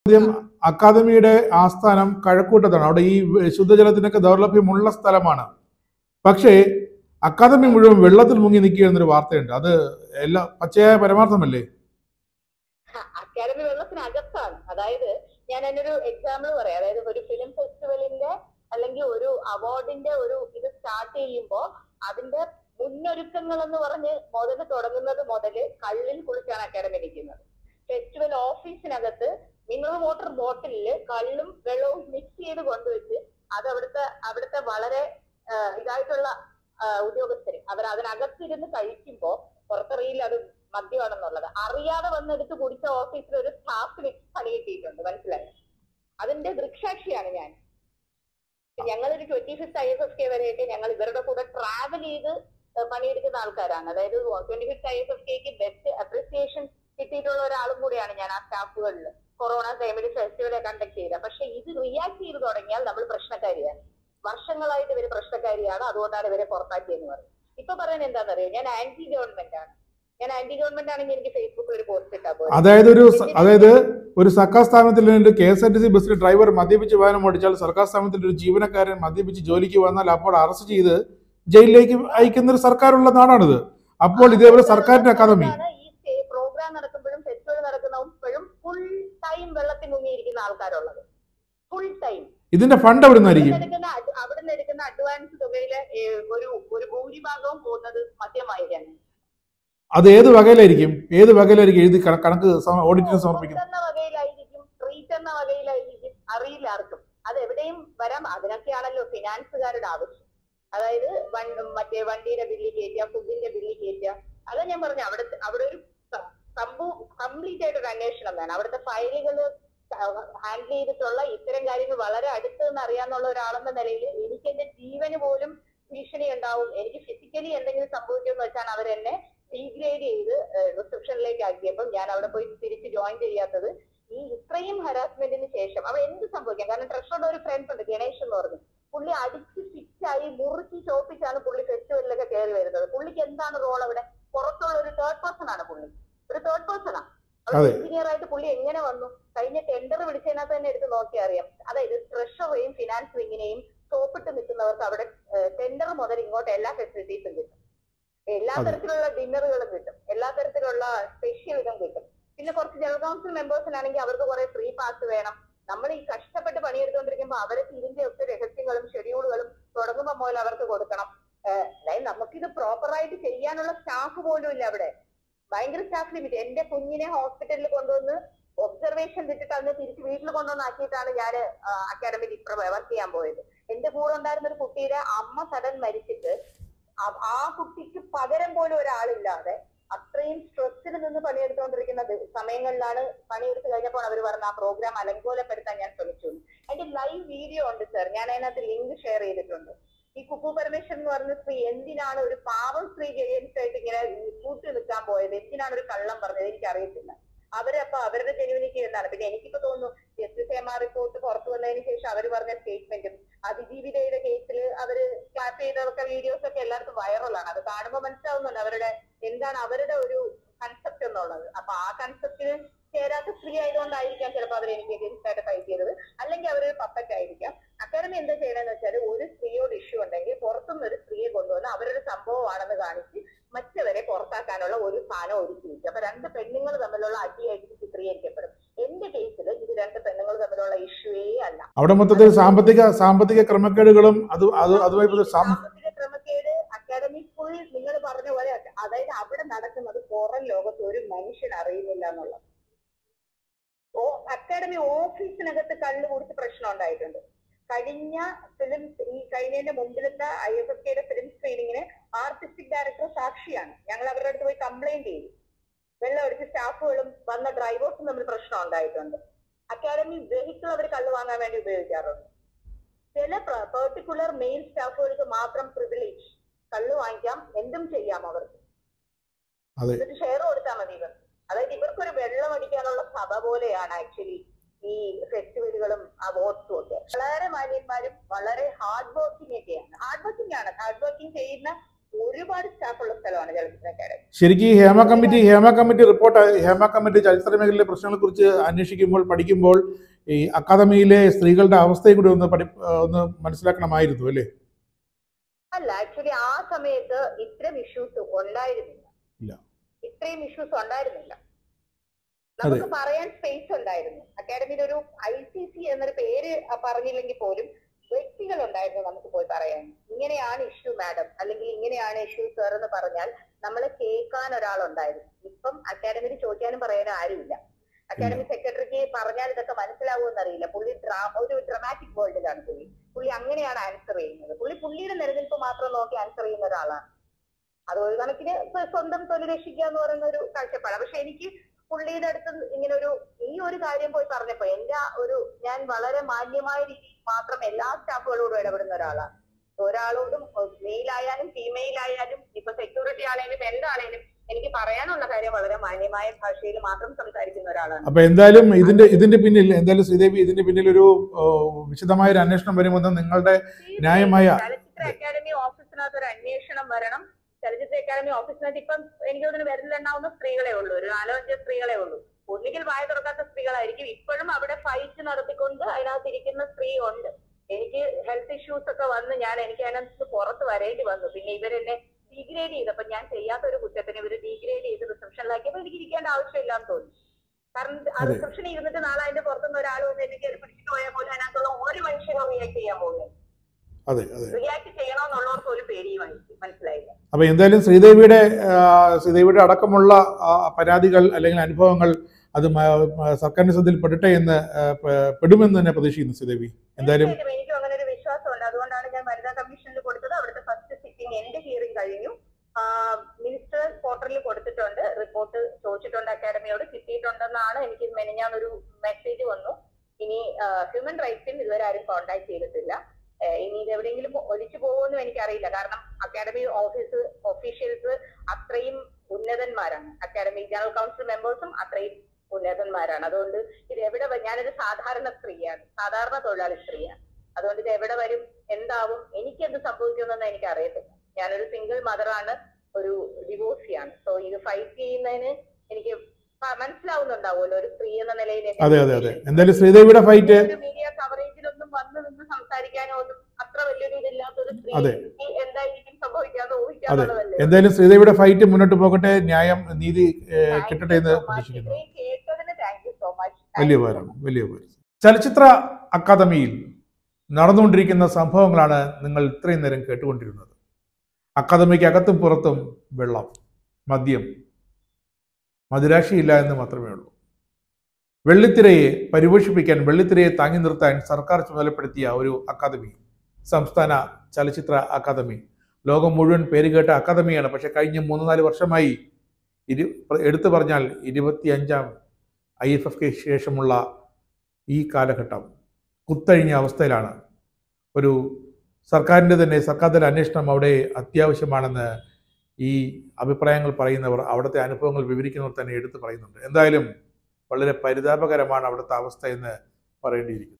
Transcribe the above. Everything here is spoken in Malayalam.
ആദ്യം അക്കാദമിയുടെ ആസ്ഥാനം കഴക്കൂട്ടത്താണ്. അവിടെ ഈ ശുദ്ധജലത്തിനൊക്കെ ദൗർലഭ്യമുള്ള സ്ഥലമാണ്. പക്ഷേ അക്കാദമി മുഴുവൻ വെള്ളത്തിൽ മുങ്ങി നിൽക്കുക എന്നൊരു വാർത്തയുണ്ട്. അത് എല്ലാ പച്ചയായ പരമാർത്ഥമല്ലേ? അക്കാദമി വെള്ളത്തിനകത്താണ്. അതായത് ഞാൻ അതിനൊരു എക്സാമ്പിൾ പറയാം. അതായത് ഒരു ഫിലിം ഫെസ്റ്റിവലിന്റെ അല്ലെങ്കിൽ ഒരു അവാർഡിന്റെ ഒരു ഇത് സ്റ്റാർട്ട് ചെയ്യുമ്പോൾ അതിന്റെ മുന്നൊരുക്കങ്ങൾ എന്ന് പറഞ്ഞ് തുടങ്ങുന്നത് മുതല് കള്ളിൽ കുളിച്ചാണ് അക്കാദമി നിൽക്കുന്നത്. ഫെസ്റ്റിവൽ ഓഫീസിനകത്ത് മിനറൽ വാട്ടർ ബോട്ടിലില് കള്ളും വെള്ളവും മിക്സ് ചെയ്ത് കൊണ്ടുവച്ച് അത് അവിടുത്തെ വളരെ ഇതായിട്ടുള്ള ഉദ്യോഗസ്ഥര് അതിനകത്തിരുന്ന് കഴിക്കുമ്പോ പുറത്തറിയില്ല അത് മദ്യമാണെന്നുള്ളത്. അറിയാതെ വന്നെടുത്ത് കുടിച്ച ഓഫീസിൽ ഒരു സ്റ്റാഫിന് പണി കിട്ടിയിട്ടുണ്ട്. മനസ്സിലായി? അതിന്റെ ദൃക്സാക്ഷിയാണ് ഞാൻ. ഞങ്ങളൊരു 25th IFFK വരെയൊക്കെ ഞങ്ങൾ ഇവരുടെ കൂടെ ട്രാവൽ ചെയ്ത് പണിയെടുക്കുന്ന ആൾക്കാരാണ്. അതായത് 25th IFFKക്ക് ബെസ്റ്റ് അപ്രിസിയേഷൻ കിട്ടിയിട്ടുള്ള ഒരാളും കൂടിയാണ് ഞാൻ ആ സ്റ്റാഫുകളിൽ. കൊറോണ ടൈമിൽ ഫെസ്റ്റിവൽ കണ്ടക്ട് ചെയ്ത. പക്ഷെ ഇത് റിയാക്ട് ചെയ്ത് തുടങ്ങിയാൽ നമ്മൾ പ്രശ്നക്കാരിയാണ്. വർഷങ്ങളായിട്ട് ഇവര് പ്രശ്നക്കാരിയാണ്, അതുകൊണ്ടാണ് ഇവരെ പുറത്താക്കിയെന്ന് പറയും. ഇപ്പൊ പറയാൻ എന്താണെന്നറിയോ, ഞാൻ ആന്റി ഗവൺമെന്റ് ആണ്. ഞാൻ ആന്റി ഗവൺമെന്റ് ആണെങ്കിൽ എനിക്ക് ഫേസ്ബുക്കിൽ ഒരു പോസ്റ്റ് ഇട്ടാ പോലെ. അതായത് ഒരു സർക്കാർ സ്ഥാപനത്തിൽ KSRTC ബസ്സിൽ ഡ്രൈവർ മദ്യപിച്ച് വാഹനം ഓടിച്ചാൽ സർക്കാർ സ്ഥാപനത്തിൽ ഒരു ജീവനക്കാരൻ മദ്യപിച്ച് ജോലിക്ക് വന്നാൽ അപ്പോൾ അറസ്റ്റ് ചെയ്ത് ജയിലിലേക്ക് അയക്കുന്ന ഒരു സർക്കാരുള്ള നാടാണിത്. അപ്പോൾ ഇതേപോലെ സർക്കാരിന്റെ അക്കാദമി ഈ പ്രോഗ്രാം നടക്കുമ്പോഴും ഫെസ്റ്റിവൽ നടക്കുന്നപ്പോഴും ഫുൾ ടൈം വെള്ളത്തിൽ മുങ്ങിയിരിക്കുന്ന ആൾക്കാരുള്ളത്. Full time. ഇതിന്റെ ഫണ്ട് അവിടെ നിന്നായിരിക്കും. അവിടുന്ന് എടുക്കുന്ന അഡ്വാൻസ് തുകയിലെ ഒരു ഭൂരിഭാഗവും പോകുന്നത് മദ്യമായിരിക്കും. അത് ഏത് വകയിലായിരിക്കും എഴുതി കണക്ക് ഓഡിറ്റിന് സമർപ്പിക്കുന്നത്? വകയിലായിരിക്കും, ട്രീറ്റ് എന്ന വകയിലായിരിക്കും, അറിയില്ല ആർക്കും. അത് എവിടെയും വരാം. അതിനൊക്കെയാണല്ലോ ഫിനാൻസുകാരുടെ ആവശ്യം. അതായത് മറ്റേ വണ്ടിയുടെ ബില്ല് കയറ്റുക, ഫുഡിന്റെ ബില്ല് കയറ്റുക. അതാ ഞാൻ പറഞ്ഞു, അവിടെ ഒരു കംപ്ലീറ്റ് ആയിട്ട് ഒരു അന്വേഷണം വേണം. അവിടുത്തെ ഫയലുകൾ ഹാൻഡിൽ ചെയ്തിട്ടുള്ള ഇത്തരം കാര്യങ്ങൾ വളരെ അടുത്ത് നിന്ന് അറിയാന്നുള്ള ഒരാളെന്ന നിലയിൽ എനിക്ക് എന്റെ ജീവന് പോലും ഭീഷണി ഉണ്ടാവും. എനിക്ക് ഫിസിക്കലി എന്തെങ്കിലും സംഭവിക്കുമെന്ന് വെച്ചാണ് അവരെന്നെ ഡീഗ്രേഡ് ചെയ്ത് റിസപ്ഷനിലേക്ക് ആക്കിയപ്പോൾ ഞാൻ അവിടെ പോയി തിരിച്ച് ജോയിൻ ചെയ്യാത്തത്. ഈ ഇത്രയും ഹരാസ്മെന്റിന് ശേഷം അവിടെ എന്ത് സംഭവിക്കാം? കാരണം ട്രഷറുടെ ഒരു ഫ്രണ്ട് ഉണ്ട്, ഗണേഷ് എന്ന് പറഞ്ഞു. പുള്ളി അടിച്ച് ഫിറ്റായി മുറുക്കി ചോപ്പിച്ചാണ് പുള്ളി ഫെസ്റ്റിവലിലൊക്കെ കയറി വരുന്നത്. പുള്ളിക്ക് എന്താണ് റോൾ അവിടെ? പുറത്തുള്ള ഒരു തേർഡ് പേഴ്സൺ ആണ് പുള്ളി. ഒരു തേർഡ് പേഴ്സണാ. എഞ്ചിനീയർ ആയിട്ട് പുള്ളി എങ്ങനെ വന്നു? കഴിഞ്ഞ ടെൻഡർ വിളിച്ചതിനകത്ത് തന്നെ എടുത്ത് നോക്കിയാൽ അറിയാം. അതായത് ട്രഷറേയും ഫിനാൻസ് വിങ്ങിനെയും സോപ്പിട്ട് നിൽക്കുന്നവർക്ക് അവിടെ ടെൻഡർ മുതൽ ഇങ്ങോട്ട് എല്ലാ ഫെസിലിറ്റീസും കിട്ടും. എല്ലാ തരത്തിലുള്ള ഡിന്നറുകളും കിട്ടും, എല്ലാ തരത്തിലുള്ള സ്പെഷ്യൽ ഇതും കിട്ടും. പിന്നെ കുറച്ച് ജനറൽ കൗൺസിൽ മെമ്പേഴ്സിനാണെങ്കിൽ അവർക്ക് കുറെ ഫ്രീ പാസ് വേണം. നമ്മൾ ഈ കഷ്ടപ്പെട്ട് പണിയെടുത്തുകൊണ്ടിരിക്കുമ്പോൾ അവർക്ക് ഇതിന്റെ ഒക്കെ രഹസ്യങ്ങളും ഷെഡ്യൂളുകളും തുടങ്ങുമ്പോൾ മുതൽ അവർക്ക് കൊടുക്കണം. അതായത് നമുക്കിത് പ്രോപ്പറായിട്ട് ചെയ്യാനുള്ള സ്റ്റാഫ് പോലും ഇല്ല അവിടെ. ഭയങ്കര സ്റ്റാഫ് ലിമിറ്റ്. എന്റെ കുഞ്ഞിനെ ഹോസ്പിറ്റലിൽ കൊണ്ടുവന്ന് ഒബ്സർവേഷൻ വിട്ടിട്ട് അന്ന് തിരിച്ച് വീട്ടിൽ കൊണ്ടുവന്ന് ആക്കിയിട്ടാണ് ഞാൻ അക്കാഡമിയിൽ ഇത്ര വർക്ക് ചെയ്യാൻ പോയത്. എന്റെ കൂടെ ഉണ്ടായിരുന്ന ഒരു കുട്ടിയുടെ അമ്മ സഡൻ മരിച്ചിട്ട് ആ കുട്ടിക്ക് പകരം പോലും ഒരാളില്ലാതെ അത്രയും സ്ട്രെസ്സിൽ നിന്ന് പണിയെടുത്തുകൊണ്ടിരിക്കുന്ന സമയങ്ങളിലാണ് പണിയെടുത്ത് കഴിഞ്ഞപ്പോൾ അവർ പറഞ്ഞ ആ പ്രോഗ്രാം അലങ്കോലപ്പെടുത്താൻ ഞാൻ ശ്രമിച്ചു. അതിന്റെ ലൈവ് വീഡിയോ ഉണ്ട് സർ, ഞാൻ അതിനകത്ത് ലിങ്ക് ഷെയർ ചെയ്തിട്ടുണ്ട്. ഈ കുപ്പു പരമേശ്വരൻ എന്ന് പറഞ്ഞ സ്ത്രീ എന്തിനാണ് ഒരു പാവം സ്ത്രീ ജെയിൻസായിട്ട് ഇങ്ങനെ കൂട്ടി നിൽക്കാൻ പോയത്? എന്തിനാണ് ഒരു കള്ളം പറഞ്ഞത്? എനിക്കറിയത്തില്ല. അവരപ്പൊ അവരുടെ ജെനുവിനിറ്റി എന്താണ്? പിന്നെ എനിക്കിപ്പോ തോന്നുന്നു SSMR റിപ്പോർട്ട് പുറത്തു വന്നതിന് ശേഷം അവർ പറഞ്ഞ സ്റ്റേറ്റ്മെന്റും അതിജീവിതയുടെ കേസിൽ അവര് ക്ലാപ്പ് ചെയ്തൊക്കെ വീഡിയോസ് ഒക്കെ എല്ലാവർക്കും വൈറലാണ്. അത് കാണുമ്പോൾ മനസ്സിലാവുന്നുണ്ട് അവരുടെ എന്താണ് അവരുടെ ഒരു കൺസെപ്റ്റ് എന്നുള്ളത്. അപ്പൊ ആ കൺസെപ്റ്റിന് ചേരാത്ത സ്ത്രീ ആയതുകൊണ്ടായിരിക്കാം ചിലപ്പോൾ അവർ എനിക്ക് എഗെയിൻസ്റ്റ് ആയിട്ട് ഫൈറ്റ് ചെയ്തത്. അല്ലെങ്കിൽ അവരൊരു പപ്പറ്റ് ആയിരിക്കാം. അക്കാദമി എന്താ ചെയ്യണമെന്ന് വെച്ചാൽ ഒരു സ്ത്രീയോട് ഇഷ്യൂ ഉണ്ടെങ്കിൽ പുറത്തുനിന്ന് ഒരു സ്ത്രീയെ കൊണ്ടുവന്ന് അവരൊരു സംഭവമാണെന്ന് കാണിച്ച് മറ്റവരെ പുറത്താക്കാനുള്ള ഒരു സാധനം ഒരുക്കി വെച്ചു. അപ്പൊ രണ്ട് പെണ്ണുങ്ങൾ തമ്മിലുള്ള അടിയായിട്ട് ചിത്രീകരിക്കപ്പെടും. എന്റെ കേസിൽ ഇത് രണ്ട് പെണ്ണുങ്ങൾ തമ്മിലുള്ള ഇഷ്യൂവേ അല്ല. അവിടെ മൊത്തത്തിൽ സാമ്പത്തിക ക്രമക്കേടുകളും സാമ്പത്തിക ക്രമക്കേട് അക്കാദമി ഫുൾ നിങ്ങൾ പറഞ്ഞ പോലെ. അതായത് അവിടെ നടക്കുന്നത് പുറം ലോകത്ത് ഒരു മനുഷ്യൻ അറിയുന്നില്ല എന്നുള്ളത്. അക്കാദമി ഓഫീസിനകത്ത് കള്ളു കുടിച്ച് പ്രശ്നം ഉണ്ടായിട്ടുണ്ട്. കഴിഞ്ഞതിന്റെ മുമ്പിലത്തെ IFFKയുടെ ഫിലിം സ്ക്രീനിങ്ങിന് ആർട്ടിസ്റ്റിക് ഡയറക്ടർ സാക്ഷിയാണ്. ഞങ്ങൾ അവരുടെ അടുത്ത് പോയി കംപ്ലൈന്റ് ചെയ്തു. വെള്ളം അടിച്ച് സ്റ്റാഫുകളും വന്ന ഡ്രൈവേഴ്സും തമ്മിൽ പ്രശ്നം ഉണ്ടായിട്ടുണ്ട്. അക്കാദമി വെഹിക്കിൾ അവർ കള്ളു വാങ്ങാൻ വേണ്ടി ഉപയോഗിക്കാറുണ്ട്. ചില പെർട്ടിക്കുലർ മെയിൽ സ്റ്റാഫുകൾക്ക് മാത്രം പ്രിവിലേജ്, കള്ളു വാങ്ങിക്കാം, എന്തും ചെയ്യാം അവർക്ക്. എന്നിട്ട് ഷെയർ കൊടുത്താൽ മതി ഇവർ. അതായത് ഇവർക്കൊരു വെള്ളം അടിക്കാനുള്ള സഭ പോലെയാണ് ആക്ച്വലി ഈ ഫെസ്റ്റിവലുകളും അവാർഡ്സും ഒക്കെ. വളരെ മാന്യന്മാരും വളരെ ഹാർഡ് വർക്കിംഗ് ഒക്കെയാണ്. ഹാർഡ് വർക്കിംഗ് ചെയ്യുന്ന ഒരുപാട് സ്റ്റാഫുള്ള സ്ഥലമാണ് ചലച്ചിത്ര അക്കാദമി. ശരിക്കും ഈ ഹേമ കമ്മിറ്റി ചലച്ചിത്ര മേഖലയിലെ പ്രശ്നങ്ങളെ കുറിച്ച് അന്വേഷിക്കുമ്പോൾ പഠിക്കുമ്പോൾ ഈ അക്കാദമിയിലെ സ്ത്രീകളുടെ അവസ്ഥയെ കൂടി ഒന്ന് മനസ്സിലാക്കണമായിരുന്നു അല്ലേ? അല്ല, ആക്ച്വലി ആ സമയത്ത് ഇത്രയും ഇഷ്യൂസ് ഉണ്ടായിരുന്നില്ല. ഇല്ല, ഇത്രയും ഇഷ്യൂസ് ഉണ്ടായിരുന്നില്ല. നമുക്ക് പറയാൻ സ്പേസ് ഉണ്ടായിരുന്നു. അക്കാദമിയിൽ ഒരു ICC എന്നൊരു പേര് പറഞ്ഞില്ലെങ്കിൽ പോലും വ്യക്തികൾ ഉണ്ടായിരുന്നു നമുക്ക് പോയി പറയാൻ. ഇങ്ങനെയാണ് ഇഷ്യൂ മാഡം, അല്ലെങ്കിൽ ഇങ്ങനെയാണ് ഇഷ്യൂ സർ എന്ന് പറഞ്ഞാൽ നമ്മളെ കേൾക്കാൻ ഒരാളുണ്ടായിരുന്നു. ഇപ്പം അക്കാദമിയിൽ ചോദിക്കാനും പറയാനും ആരുമില്ല. അക്കാദമി സെക്രട്ടറിക്ക് പറഞ്ഞാൽ ഇതൊക്കെ മനസ്സിലാവുമെന്ന് അറിയില്ല. പുള്ളി ഒരു ഡ്രമാറ്റിക് വേൾഡിലാണ് പുള്ളി അങ്ങനെയാണ് ആൻസർ ചെയ്യുന്നത്. പുള്ളിയുടെ നിലനിൽപ്പ് മാത്രം നോക്കി ആൻസർ ചെയ്യുന്ന ഒരാളാണ്. അത് ഒരു കണക്കിന് സ്വന്തം തൊഴിൽ രക്ഷിക്കുക എന്ന് പറയുന്ന ഒരു കാഴ്ചപ്പാടാണ്. പക്ഷെ എനിക്ക് പുള്ളിയുടെ അടുത്ത് ഇങ്ങനെ ഈ ഒരു കാര്യം പോയി പറഞ്ഞപ്പോ ഞാൻ വളരെ മാന്യമായ രീതിയിൽ മാത്രം എല്ലാ സ്റ്റാഫുകളോടും ഇടപെടുന്ന ഒരാളാണ്. ഒരാളോടും മെയിലായാലും ഫീമെയിൽ ആയാലും ഇപ്പൊ സെക്യൂരിറ്റി ആണെങ്കിലും എന്താണേലും എനിക്ക് പറയാനുള്ള കാര്യം വളരെ മാന്യമായ ഭാഷയിൽ മാത്രം സംസാരിക്കുന്ന ഒരാളാണ്. അപ്പൊ എന്തായാലും ഇതിന്റെ പിന്നിൽ ശ്രീദേവി ഇതിന്റെ പിന്നിൽ ഒരു വിശദമായ ഒരു അന്വേഷണം വരുമെന്ന് നിങ്ങളുടെ ന്യായമായ ചലച്ചിത്ര അക്കാദമി ഓഫീസിനകത്ത് ഒരു അന്വേഷണം വരണം. ചലച്ചിത്ര അക്കാദമി ഓഫീസിനകത്ത് ഇപ്പം എനിക്ക് തോന്നുന്നു വിരലിലുണ്ടാവുന്ന സ്ത്രീകളെ ഉള്ളൂ, ഒരു 4-5 സ്ത്രീകളെ ഉള്ളൂ. ഒന്നുകിൽ വായ തുറക്കാത്ത സ്ത്രീകളായിരിക്കും. ഇപ്പോഴും അവിടെ ഫൈറ്റ് നടത്തിക്കൊണ്ട് അതിനകത്ത് ഇരിക്കുന്ന സ്ത്രീ ഉണ്ട്. എനിക്ക് ഹെൽത്ത് ഇഷ്യൂസ് ഒക്കെ വന്ന് എനിക്ക് അതിനകത്ത് പുറത്ത് വരേണ്ടി വന്നു. പിന്നെ ഇവരെന്നെ ഡീഗ്രേഡ് ചെയ്തപ്പോ ഞാൻ ചെയ്യാത്ത ഒരു കുറ്റത്തിന് ഇവര് ഡീഗ്രേഡ് ചെയ്ത് റിസപ്ഷനിലാക്കിയപ്പോ എനിക്ക് ഇരിക്കേണ്ട ആവശ്യമില്ലാന്ന് തോന്നി. കാരണം ആ റിസപ്ഷനിൽ ഇരുന്നിട്ട് നാളെ അതിന്റെ പുറത്തുനിന്ന് ഒരാൾ വന്ന് എനിക്ക് പിടിച്ചിട്ട് പോയാൽ പോലും അതിനകത്തുള്ള ഒരു മനുഷ്യനും റിയാക്ട് ചെയ്യാൻ പോകുന്നത്. റിയാക്ട് ചെയ്യണമെന്നുള്ളവർക്ക് ഒരു പേടിയുമായി മനസ്സിലായില്ല. അപ്പൊ എന്തായാലും ശ്രീദേവിയുടെ അടക്കമുള്ള പരാതികൾ അല്ലെങ്കിൽ അനുഭവങ്ങൾ അത് സർക്കാരിന്റെ ശ്രദ്ധയിൽ പെടുമെന്ന് തന്നെ പ്രതീക്ഷിക്കുന്നു ശ്രീദേവി. എന്തായാലും എനിക്കും അങ്ങനെ ഒരു വിശ്വാസമുണ്ട്. അതുകൊണ്ടാണ് ഞാൻ വനിതാ കമ്മീഷനിൽ കൊടുത്തത്. അവിടുത്തെ ഫസ്റ്റ് സിറ്റിംഗ് എന്റെ ഹിയറിംഗ് കഴിഞ്ഞു. മിനിസ്റ്റർ പോർട്ടലിൽ കൊടുത്തിട്ടുണ്ട്, റിപ്പോർട്ട് ചോദിച്ചിട്ടുണ്ട്, അക്കാദമിയോട് കിട്ടിയിട്ടുണ്ടെന്നാണ് എനിക്ക് മെനഞ്ഞാന്നൊരു മെസ്സേജ് വന്നു. ഇനി ഹ്യൂമൻ റൈറ്റ്സിൽ ഇതുവരെ ആരും കോൺടാക്ട് ചെയ്തിട്ടില്ല. ഇനി ഇത് എവിടെയെങ്കിലും ഒലിച്ചു പോകുമെന്നും എനിക്കറിയില്ല. കാരണം അക്കാദമി ഒഫീഷ്യൽസ് അത്രയും ഉന്നതന്മാരാണ്. അക്കാദമി ജനറൽ കൗൺസിൽ മെമ്പേഴ്സും അത്രയും ഉന്നതന്മാരാണ്. അതുകൊണ്ട് ഇത് എവിടെ ഞാനൊരു സാധാരണ സ്ത്രീയാണ്, സാധാരണ തൊഴിലാളി സ്ത്രീയാണ്. അതുകൊണ്ട് ഇത് എവിടെ വരും, എന്താവും, എനിക്കെന്ത് സംഭവിക്കുമെന്നൊന്നും എനിക്ക് അറിയത്തില്ല. ഞാനൊരു സിംഗിൾ മദറാണ്, ഒരു ഡിവോഴ്സിയാണ്. സോ ഇത് ഫൈറ്റ് ചെയ്യുന്നതിന് എനിക്ക് മനസ്സിലാവുന്നുണ്ടാവുമല്ലോ ഒരു സ്ത്രീ എന്ന നിലയിൽ. എന്തായാലും ശ്രീദേവിയുടെ ഫൈറ്റ് മീഡിയ കവറേജിലൊന്നും വന്ന് നിന്ന് സംസാരിക്കാനോ ഒന്നും അത്ര വലിയൊരു ഇതില്ലാത്തൊരു സ്ത്രീ എന്തായിരിക്കും സംഭവിക്കാതെ ഊഹിക്കാന്നുള്ളതല്ലേ. എന്തായാലും ശ്രീദേവിയുടെ ഫൈറ്റ് മുന്നോട്ട് പോകട്ടെ, ന്യായം നീതി കിട്ടട്ടെ എന്ന് പ്രതീക്ഷിക്കുന്നു. കേട്ടതിന് താങ്ക് യു സോ മച്ച്. വലിയ ഉപകാരം. ചലച്ചിത്ര അക്കാദമിയിൽ നടന്നുകൊണ്ടിരിക്കുന്ന സംഭവങ്ങളാണ് നിങ്ങൾ ഇത്രയും നേരം കേട്ടുകൊണ്ടിരുന്നത്. അക്കാദമിക്ക് അകത്തും പുറത്തും വെള്ളം, മദ്യം, മദിരാശിയില്ല എന്ന് മാത്രമേ ഉള്ളൂ. വെള്ളിത്തിരയെ പരിപോഷിപ്പിക്കാൻ, വെള്ളിത്തിരയെ താങ്ങി നിർത്താൻ സർക്കാർ ചുമതലപ്പെടുത്തിയ ഒരു അക്കാദമി, സംസ്ഥാന ചലച്ചിത്ര അക്കാദമി, ലോകം മുഴുവൻ പേരുകേട്ട അക്കാദമിയാണ്. പക്ഷെ കഴിഞ്ഞ 3-4 വർഷമായി എടുത്തു പറഞ്ഞാൽ 25ാം IFFK ശേഷമുള്ള ഈ കാലഘട്ടം കുത്തഴിഞ്ഞ അവസ്ഥയിലാണ്. ഒരു സർക്കാർ തല അന്വേഷണം അവിടെ അത്യാവശ്യമാണെന്ന് ഈ അഭിപ്രായങ്ങൾ പറയുന്നവർ, അവിടുത്തെ അനുഭവങ്ങൾ വിവരിക്കുന്നവർ തന്നെ എടുത്തു പറയുന്നുണ്ട്. എന്തായാലും വളരെ പരിതാപകരമാണ് അവിടുത്തെ അവസ്ഥ എന്ന് പറയേണ്ടിയിരിക്കുന്നു.